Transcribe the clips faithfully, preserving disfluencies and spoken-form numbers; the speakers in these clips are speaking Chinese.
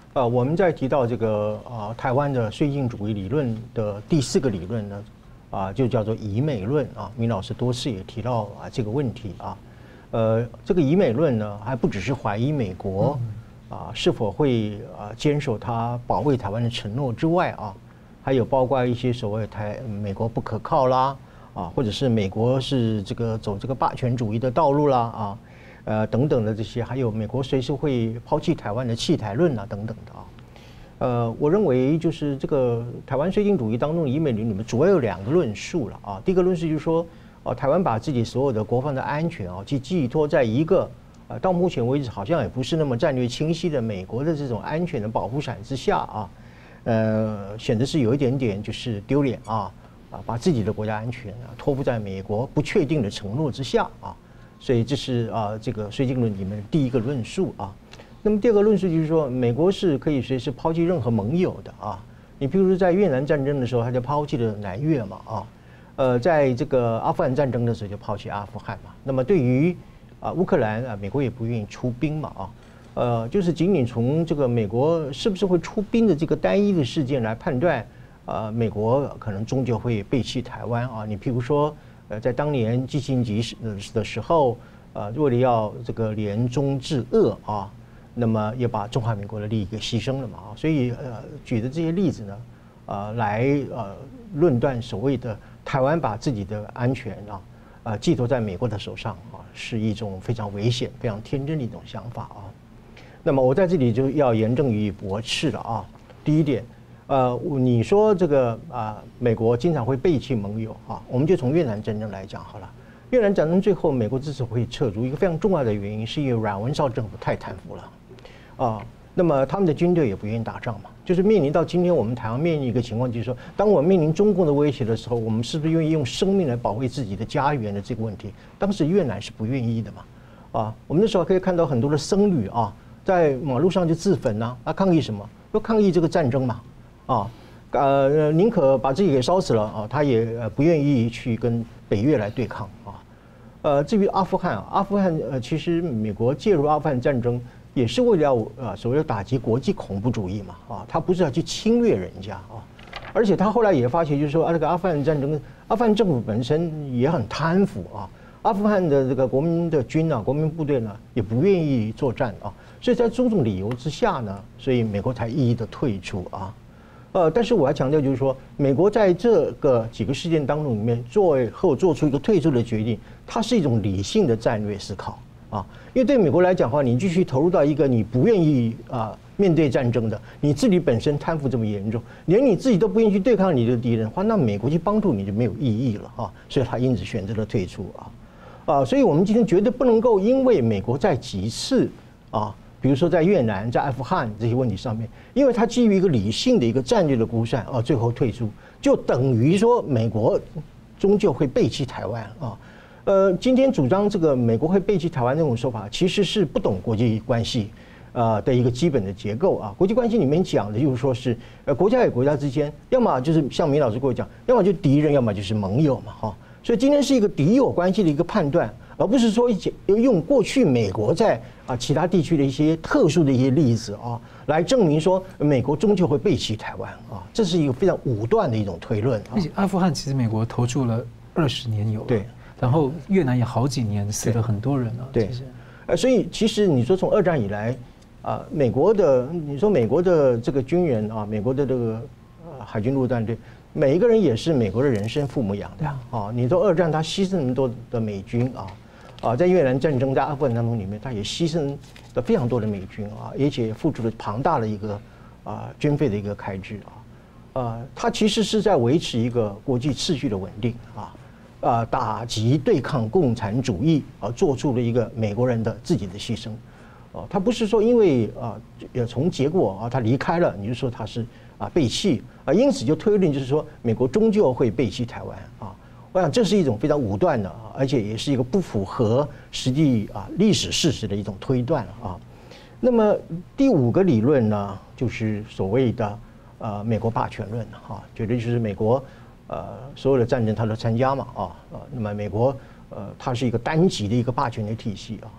呃，我们在提到这个啊、呃、台湾的绥靖主义理论的第四个理论呢，啊、呃、就叫做以美论啊。明老师多次也提到啊这个问题啊，呃，这个以美论呢，还不只是怀疑美国啊是否会啊坚守他保卫台湾的承诺之外啊，还有包括一些所谓台美国不可靠啦啊，或者是美国是这个走这个霸权主义的道路啦啊。呃，等等的这些，还有美国随时会抛弃台湾的弃台论啊，等等的啊。呃，我认为就是这个台湾绥靖主义当中的以美论里面，主要有两个论述了啊。第一个论述就是说，哦、啊，台湾把自己所有的国防的安全啊，寄寄托在一个呃、啊，到目前为止好像也不是那么战略清晰的美国的这种安全的保护伞之下啊，呃，显得是有一点点就是丢脸啊啊，把自己的国家安全啊托付在美国不确定的承诺之下啊。所以这是啊，这个绥靖论里面的第一个论述啊。那么第二个论述就是说，美国是可以随时抛弃任何盟友的啊。你比如说在越南战争的时候，他就抛弃了南越嘛啊。呃，在这个阿富汗战争的时候就抛弃阿富汗嘛。那么对于啊乌克兰啊，美国也不愿意出兵嘛啊。呃，就是仅仅从这个美国是不是会出兵的这个单一的事件来判断，啊，美国可能终究会背弃台湾啊。你譬如说。呃，在当年基辛格的时候，呃，为了要这个联中制俄啊，那么也把中华民国的利益给牺牲了嘛啊，所以呃，举的这些例子呢，呃，来呃论断所谓的台湾把自己的安全啊，呃，寄托在美国的手上啊，是一种非常危险、非常天真的一种想法啊。那么我在这里就要严正予以驳斥了啊。第一点。呃，你说这个啊、呃，美国经常会背弃盟友啊，我们就从越南战争来讲好了。越南战争最后，美国之所以会撤出，一个非常重要的原因，是因为阮文绍政府太贪腐了，啊，那么他们的军队也不愿意打仗嘛，就是面临到今天我们台湾面临一个情况，就是说，当我们面临中共的威胁的时候，我们是不是愿意用生命来保卫自己的家园的这个问题？当时越南是不愿意的嘛，啊，我们那时候可以看到很多的僧侣啊，在马路上就自焚呐、啊，啊，抗议什么？要抗议这个战争嘛。啊，呃，宁可把自己给烧死了啊，他也不愿意去跟北越来对抗啊。呃，至于阿富汗，阿富汗呃，其实美国介入阿富汗战争也是为了要呃所谓的打击国际恐怖主义嘛啊，他不是要去侵略人家啊。而且他后来也发现，就是说啊，这个阿富汗战争，阿富汗政府本身也很贪腐啊，阿富汗的这个国民的军啊，国民部队呢也不愿意作战啊，所以在种种理由之下呢，所以美国才一一的退出啊。呃，但是我要强调，就是说，美国在这个几个事件当中里面，最后做出一个退出的决定，它是一种理性的战略思考啊。因为对美国来讲的话，你继续投入到一个你不愿意啊面对战争的，你自己本身贪腐这么严重，连你自己都不愿意去对抗你的敌人的话，那美国去帮助你就没有意义了啊。所以他因此选择了退出啊啊。所以我们今天绝对不能够因为美国在几次啊。比如说在越南、在阿富汗这些问题上面，因为它基于一个理性的一个战略的估算啊，最后退出，就等于说美国终究会背弃台湾啊。呃，今天主张这个美国会背弃台湾这种说法，其实是不懂国际关系啊的一个基本的结构啊。国际关系里面讲的就是说是呃国家与国家之间，要么就是像米老师跟我讲，要么就敌人，要么就是盟友嘛哈。所以今天是一个敌友关系的一个判断。而不是说用过去美国在啊其他地区的一些特殊的一些例子啊，来证明说美国终究会背弃台湾啊，这是一个非常武断的一种推论。 而且阿富汗其实美国投注了二十年有了， 对， 然后越南也好几年，死了很多人了。 对，呃，所以其实你说从二战以来啊，美国的你说美国的这个军人啊，美国的这个呃海军陆战队。每一个人也是美国的人生父母养的啊！你说二战他牺牲那么多的美军啊，啊，在越南战争、在阿富汗战争里面，他也牺牲了非常多的美军啊，而且付出了庞大的一个啊军费的一个开支啊，呃，他其实是在维持一个国际秩序的稳定啊，啊，打击对抗共产主义啊，做出了一个美国人的自己的牺牲，哦，他不是说因为啊，呃，从结果啊他离开了，你就说他是。啊，背弃啊，因此就推论就是说，美国终究会背弃台湾啊。我想这是一种非常武断的，而且也是一个不符合实际啊历史事实的一种推断啊。那么第五个理论呢，就是所谓的呃美国霸权论哈，觉得就是美国呃所有的战争它都参加嘛啊，呃，那么美国呃它是一个单极的一个霸权的体系啊。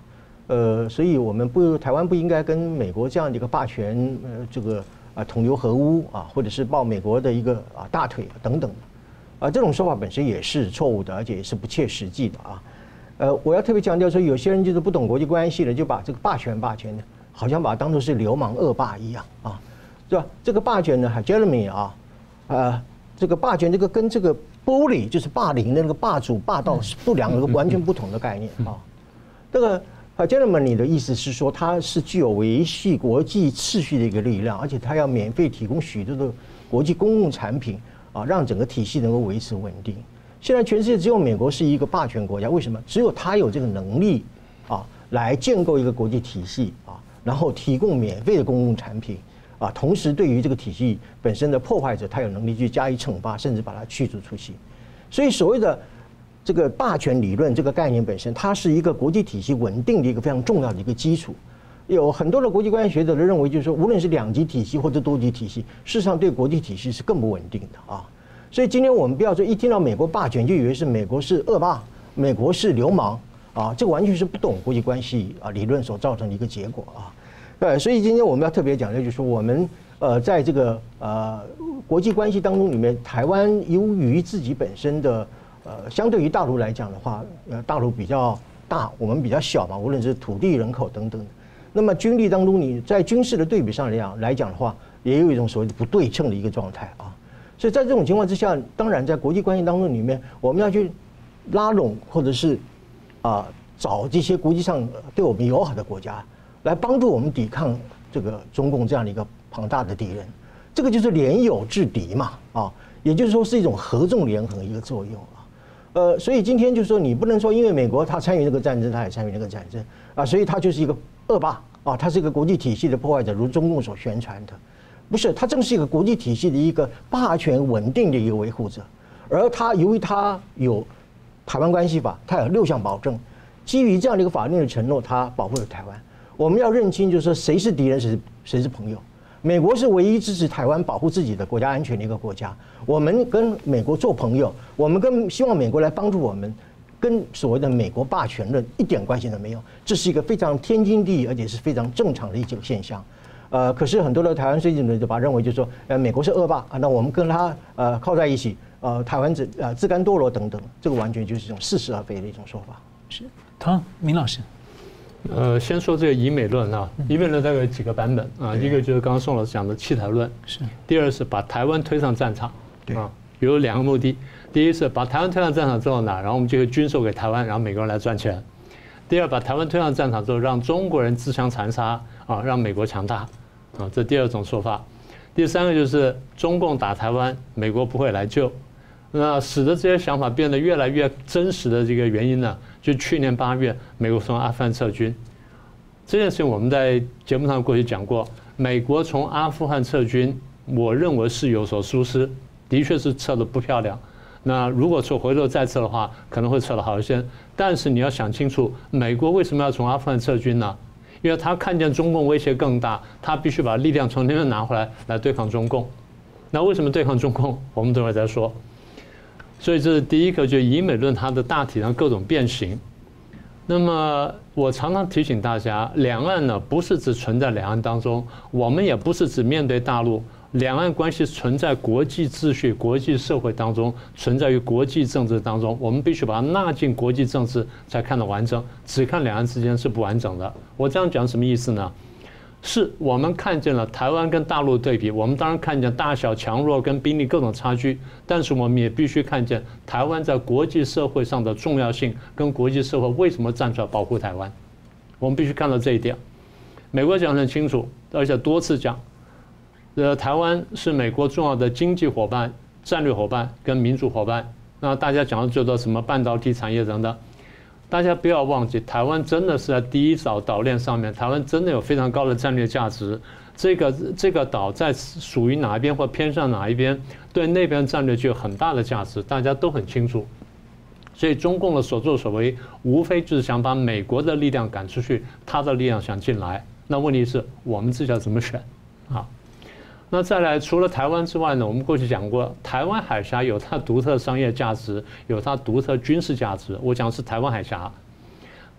呃，所以我们不台湾不应该跟美国这样的一个霸权呃这个啊同流合污啊，或者是抱美国的一个啊大腿等等，啊这种说法本身也是错误的，而且也是不切实际的啊。呃，我要特别强调说，有些人就是不懂国际关系的，就把这个霸权霸权呢，好像把它当作是流氓恶霸一样啊，是吧？这个霸权呢 ，hegemony 啊，呃，这个霸权这个跟这个 bully 就是霸凌的那个霸主霸道是不两个完全不同的概念啊。这个 hegemony 的意思是说，它是具有维系国际秩序的一个力量，而且它要免费提供许多的国际公共产品啊，让整个体系能够维持稳定。现在全世界只有美国是一个霸权国家，为什么？只有它有这个能力啊，来建构一个国际体系啊，然后提供免费的公共产品啊，同时对于这个体系本身的破坏者，它有能力去加以惩罚，甚至把它驱逐出去。所以所谓的这个霸权理论这个概念本身，它是一个国际体系稳定的一个非常重要的一个基础。有很多的国际关系学者都认为，就是说，无论是两极体系或者多极体系，事实上对国际体系是更不稳定的啊。所以今天我们不要说一听到美国霸权就以为是美国是恶霸，美国是流氓啊，这个完全是不懂国际关系啊理论所造成的一个结果啊。对，所以今天我们要特别讲的就是说，我们呃在这个呃国际关系当中里面，台湾由于自己本身的呃相对于大陆来讲的话，呃大陆比较大，我们比较小嘛，无论是土地、人口等等。那么军力当中，你在军事的对比上来讲来讲的话，也有一种所谓的不对称的一个状态啊。所以在这种情况之下，当然在国际关系当中里面，我们要去拉拢或者是啊找这些国际上对我们友好的国家来帮助我们抵抗这个中共这样的一个庞大的敌人，这个就是联友制敌嘛啊，也就是说是一种合纵连横的一个作用啊。呃，所以今天就是说你不能说因为美国他参与那个战争，他也参与那个战争啊，所以他就是一个恶霸啊，他是一个国际体系的破坏者，如中共所宣传的。不是，他正是一个国际体系的一个霸权稳定的一个维护者，而他由于他有台湾关系法，他有六项保证，基于这样的一个法律的承诺，他保护了台湾。我们要认清，就是说谁是敌人，谁是谁是朋友。美国是唯一支持台湾保护自己的国家安全的一个国家，我们跟美国做朋友，我们跟希望美国来帮助我们，跟所谓的美国霸权论一点关系都没有，这是一个非常天经地义，而且是非常正常的一种现象。呃，可是很多的台湾追求者就把认为就是说，呃，美国是恶霸啊，那我们跟他呃靠在一起，呃，台湾自呃自甘堕落等等，这个完全就是一种似是而非的一种说法。 是，唐明老师， 呃，先说这个以美论啊，以美论大概有几个版本啊，一个就是刚刚宋老师讲的弃台论， 是； 第二是把台湾推上战场， 对啊，有两个目的，第一是把台湾推上战场之后呢，然后我们就军售给台湾，然后美国人来赚钱；第二，把台湾推上战场之后，让中国人自相残杀啊，让美国强大。啊，这第二种说法。第三个就是中共打台湾，美国不会来救。那使得这些想法变得越来越真实的这个原因呢，就去年八月，美国从阿富汗撤军这件事情，我们在节目上过去讲过。美国从阿富汗撤军，我认为是有所疏失，的确是撤得不漂亮。那如果说回头再撤的话，可能会撤得好一些。但是你要想清楚，美国为什么要从阿富汗撤军呢？因为他看见中共威胁更大，他必须把力量从那边拿回来来对抗中共。那为什么对抗中共？我们等会再说。所以这是第一个，就以美论它的大体上各种变形。那么我常常提醒大家，两岸呢不是只存在两岸当中，我们也不是只面对大陆。两岸关系存在国际秩序、国际社会当中，存在于国际政治当中，我们必须把它纳进国际政治才看得完整。只看两岸之间是不完整的。我这样讲什么意思呢？是我们看见了台湾跟大陆对比，我们当然看见大小强弱跟兵力各种差距，但是我们也必须看见台湾在国际社会上的重要性，跟国际社会为什么站出来保护台湾，我们必须看到这一点。美国讲得很清楚，而且多次讲。呃，台湾是美国重要的经济伙伴、战略伙伴跟民主伙伴。那大家讲的最多什么半导体产业等等，大家不要忘记，台湾真的是在第一岛岛链上面，台湾真的有非常高的战略价值。这个这个岛在属于哪一边或偏向哪一边，对那边战略就有很大的价值，大家都很清楚。所以中共的所作所为，无非就是想把美国的力量赶出去，他的力量想进来。那问题是我们自己要怎么选啊？那再来，除了台湾之外呢，我们过去讲过，台湾海峡有它独特商业价值，有它独特军事价值。我讲的是台湾海峡。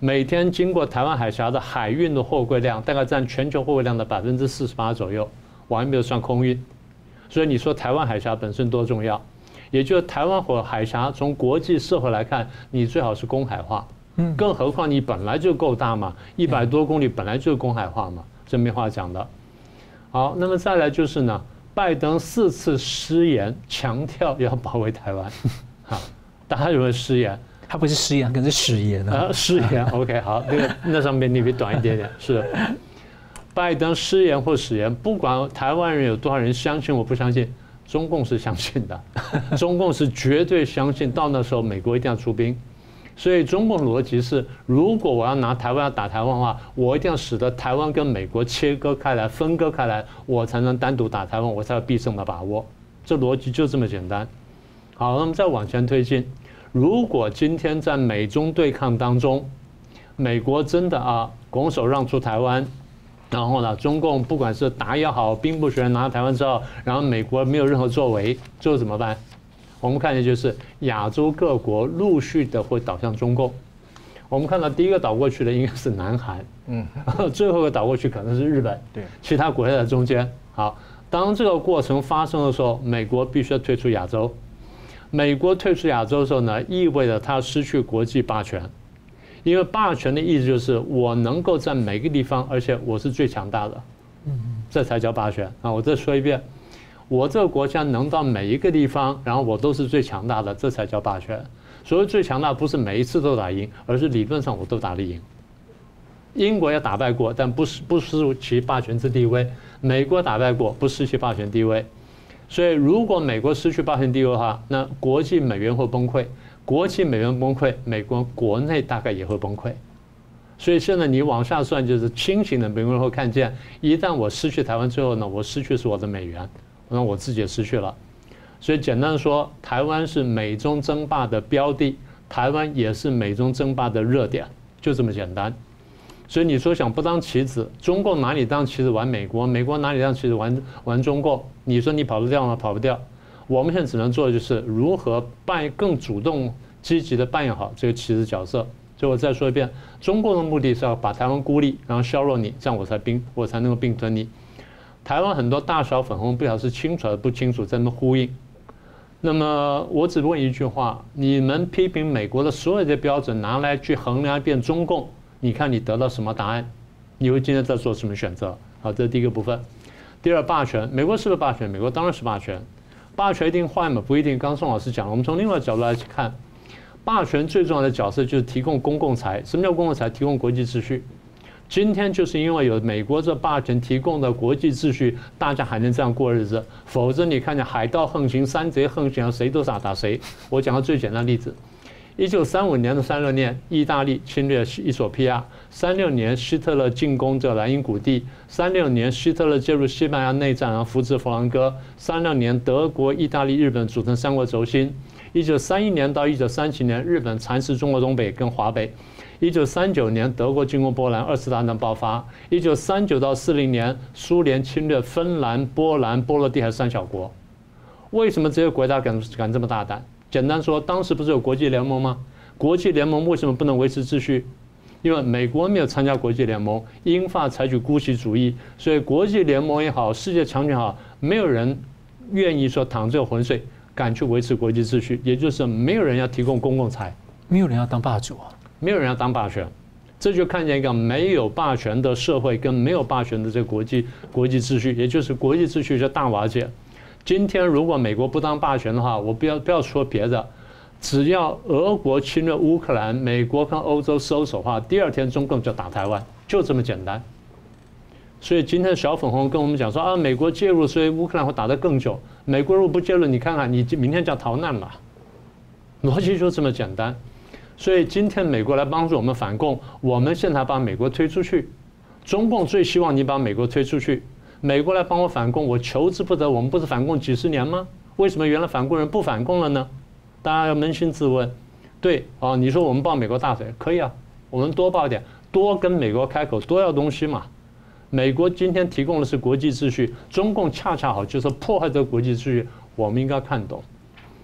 每天经过台湾海峡的海运的货柜量，大概占全球货柜量的百分之四十八左右，我还没有算空运。所以你说台湾海峡本身多重要？也就是台湾或海峡从国际社会来看，你最好是公海化。嗯，更何况你本来就够大嘛，一百多公里本来就是公海化嘛，这没话讲的。好，那么再来就是呢，拜登四次失言，强调要保卫台湾。好，大家认为失言？ 他不是失言，可能是誓言啊。 啊，誓言 ，OK， 好，那个那上面你比短一点点，是。拜登失言或誓言，不管台湾人有多少人相信，我不相信，中共是相信的，中共是绝对相信，到那时候美国一定要出兵。所以中共逻辑是，如果我要拿台湾要打台湾的话，我一定要使得台湾跟美国切割开来、分割开来，我才能单独打台湾，我才有必胜的把握。这逻辑就这么简单。好，那么再往前推进，如果今天在美中对抗当中，美国真的啊拱手让出台湾，然后呢，中共不管是打也好，兵不血刃拿到台湾之后，然后美国没有任何作为，最后怎么办？我们看见就是亚洲各国陆续的会倒向中共。我们看到第一个倒过去的应该是南韩，嗯，最后一个倒过去可能是日本，对，其他国家在中间。好，当这个过程发生的时候，美国必须要退出亚洲。美国退出亚洲的时候呢，意味着它失去国际霸权，因为霸权的意思就是我能够在每个地方，而且我是最强大的，嗯，这才叫霸权啊！我再说一遍。我这个国家能到每一个地方，然后我都是最强大的，这才叫霸权。所谓最强大，不是每一次都打赢，而是理论上我都打得赢。英国也打败过，但不是不失其霸权之地位；美国打败过，不失其霸权地位。所以，如果美国失去霸权地位的话，那国际美元会崩溃，国际美元崩溃，美国国内大概也会崩溃。所以现在你往下算，就是清醒的美国人会看见，一旦我失去台湾之后呢，我失去是我的美元。那我自己也失去了，所以简单的说，台湾是美中争霸的标的，台湾也是美中争霸的热点，就这么简单。所以你说想不当棋子，中共哪里当棋子玩美国，美国哪里当棋子玩玩中共？你说你跑得掉吗？跑不掉。我们现在只能做的就是如何扮更主动、积极的扮演好这个棋子角色。所以我再说一遍，中共的目的是要把台湾孤立，然后削弱你，这样我才并我才能够并吞你。台湾很多大小粉红不晓得是清楚还是不清楚，在那呼应。那么我只问一句话：你们批评美国的所有的标准拿来去衡量一遍中共，你看你得到什么答案？你会今天在做什么选择？好，这是第一个部分。第二，霸权，美国是不是霸权？美国当然是霸权。霸权一定坏吗？不一定。刚刚宋老师讲了，我们从另外一个角度来看，霸权最重要的角色就是提供公共财。什么叫公共财？提供国际秩序。今天就是因为有美国这霸权提供的国际秩序，大家还能这样过日子。否则你看见海盗横行、山贼横行，谁都想打谁。我讲个最简单的例子：一九三五年的三六年，意大利侵略伊索比亚；三六年，希特勒进攻这莱茵谷地；三六年，希特勒介入西班牙内战，然后扶持弗朗哥；三六年，德国、意大利、日本组成三国轴心；一九三一年到一九三七年，日本蚕食中国东北跟华北。一九三九年，德国进攻波兰，二次大战爆发。一九三九到四零年，苏联侵略芬兰、波兰、波罗的海三小国。为什么这些国家敢敢这么大胆？简单说，当时不是有国际联盟吗？国际联盟为什么不能维持秩序？因为美国没有参加国际联盟，英法采取孤旗主义，所以国际联盟也好，世界强权也好，没有人愿意说淌这个浑水，敢去维持国际秩序，也就是没有人要提供公共财， 没有人要当霸主啊。 没有人要当霸权，这就看见一个没有霸权的社会跟没有霸权的这个国际国际秩序，也就是国际秩序就大瓦解。今天如果美国不当霸权的话，我不要不要说别的，只要俄国侵略乌克兰，美国跟欧洲收手的话，第二天中共就打台湾，就这么简单。所以今天小粉红跟我们讲说啊，美国介入，所以乌克兰会打得更久。美国如果不介入，你看看你明天就要逃难了，逻辑就这么简单。所以今天美国来帮助我们反共，我们现在把美国推出去。中共最希望你把美国推出去，美国来帮我反共，我求之不得。我们不是反共几十年吗？为什么原来反共人不反共了呢？大家要扪心自问。对啊，你说我们抱美国大腿可以啊，我们多抱一点，多跟美国开口，多要东西嘛。美国今天提供的是国际秩序，中共恰恰好就是破坏这个国际秩序，我们应该看懂。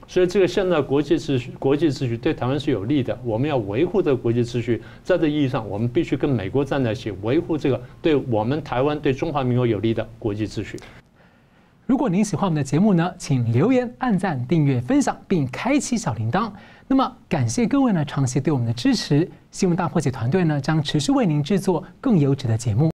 所以这个现在国际秩序，国际秩序对台湾是有利的。我们要维护这个国际秩序，在这意义上，我们必须跟美国站在一起，维护这个对我们台湾、对中华民国有利的国际秩序。 如果您喜欢我们的节目呢，请留言、按赞、订阅、分享，并开启小铃铛。那么，感谢各位呢长期对我们的支持。新闻大破解团队呢将持续为您制作更优质的节目。